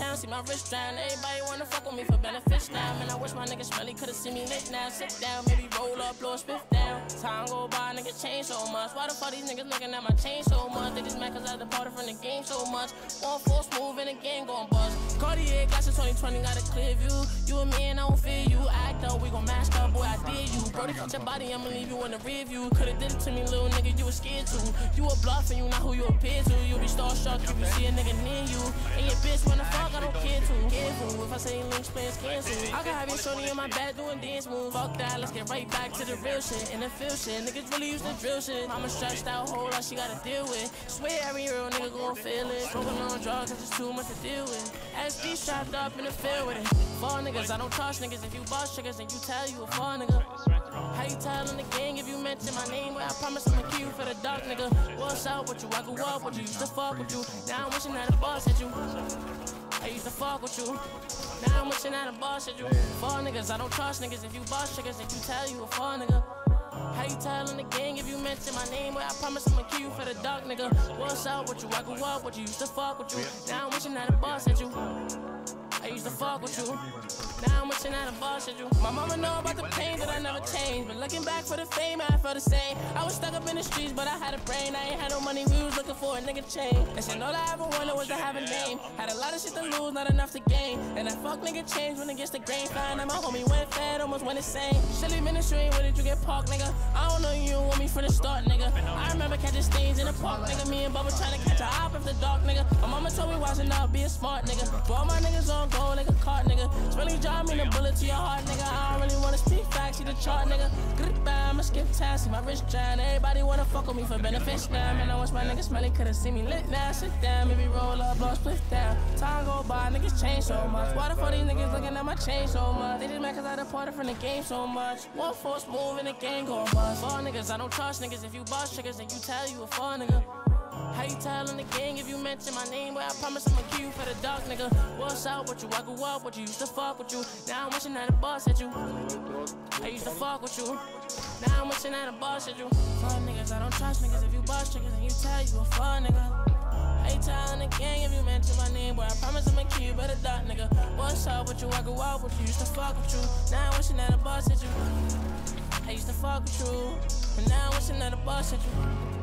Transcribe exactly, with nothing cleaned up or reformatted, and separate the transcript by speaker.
Speaker 1: town, see my wrist drown. Everybody wanna fuck with me for benefits now. Man, I wish my niggas smelly could've seen me lit now. Sit down, maybe roll up, blow a spiff down. Time go by, niggas change so much. Why the fuck these niggas looking at my chain so much? They just mad cause I departed from the game so much. One force move and the game gon' bust. Cartier glasses twenty twenty got a clear view. You and me and I don't fear you. Act up, we gon' mask up, boy, I dare you. Brody, cut your body, I'ma leave you in the rear view. Could've did it to me, little nigga, you was scared to. You a bluff and you not who you appear to. You be starstruck if you see a nigga near you. And your bitch wanna fuck, I don't care to. Careful, if I say links, plans cancel. I can have your shorty in my bed doing dance moves. Fuck that, let's get right back to the real shit. And the feel shit, niggas really used to drill shit. Mama stressed out, whole lot she gotta deal with. Swear every real nigga gon' feel it. Smoking on drugs, it's just too much to deal with. S D strapped up in the field with it. Fall niggas, I don't trust niggas. If you boss triggers, then you tell you a fall nigga. How you tellin' the gang if you mention my name? Well, I promise I'ma kill you for the dark nigga. What's up with you? I grew up with you, used to fuck with you. Now I'm wishing that a boss hit you. I used to fuck with you. Now I'm wishing that a boss hit you. Fall niggas, I don't trust niggas. If you boss triggers, then you tell you a fall nigga. How you tellin' the gang if you mention my name? Well, I promise I'ma kill you for the dark nigga. What's up with you? I grew up with you, used to fuck with you. Now I'm wishing that a boss hit you. I used to fuck with you. Now I'm wishing that a boss hit you. My mama know about the pain that I never changed, but looking back for the fame, I felt the same. I was stuck up in the streets, but I had a brain. I ain't had no money, we was looking for a nigga change. And shit, all I ever wanted was to have a name. Had a lot of shit to lose, not enough to gain. And that fuck nigga changed when it gets the grain. Found out my homie went fed, almost went insane. Silly ministry, where did you get parked, nigga? I don't know you want me from the start, nigga. I remember catching stains in the park, nigga. Me and Bubba trying to catch a hop after dark, nigga. My mama told me watching out, be a smart nigga. But all my niggas on go like a cart, nigga. Spelling job mean a bullet to your heart, nigga. I don't really wanna speak facts, see the chart, nigga. Goodbye, I'ma skip tasks, see my wrist drown. Everybody wanna fuck with me for benefits now. Man, I wish my niggas smelly could've seen me lit now. Sit down, maybe roll up, blow split down. Time go by, niggas change so much. Why the fuck these niggas looking at my chain so much? They just mad cause I departed from the game so much. One force move and the game gon' bust. Fall niggas, I don't trust niggas. If you boss triggers, then you tell you a fall nigga. How you tellin' the gang if you mention my name? Well, I promise I'ma kill you for the dark nigga. What's up with you? I grew up with you, used to fuck with you. Now I'm wishing that a boss hit you. I used to fuck with you. Now I'm wishing that a boss hit you. Fall niggas, I don't trust niggas. If you boss triggers, then you tell you a fall nigga. How you tellin' the gang if you mention my name? Well, I promise I'ma kill you for the dark nigga. What's up with you? I grew up with you, used to fuck with you. Now I'm wishing that a boss hit you. I used to fuck with you, and now I'm wishing that a boss hit you.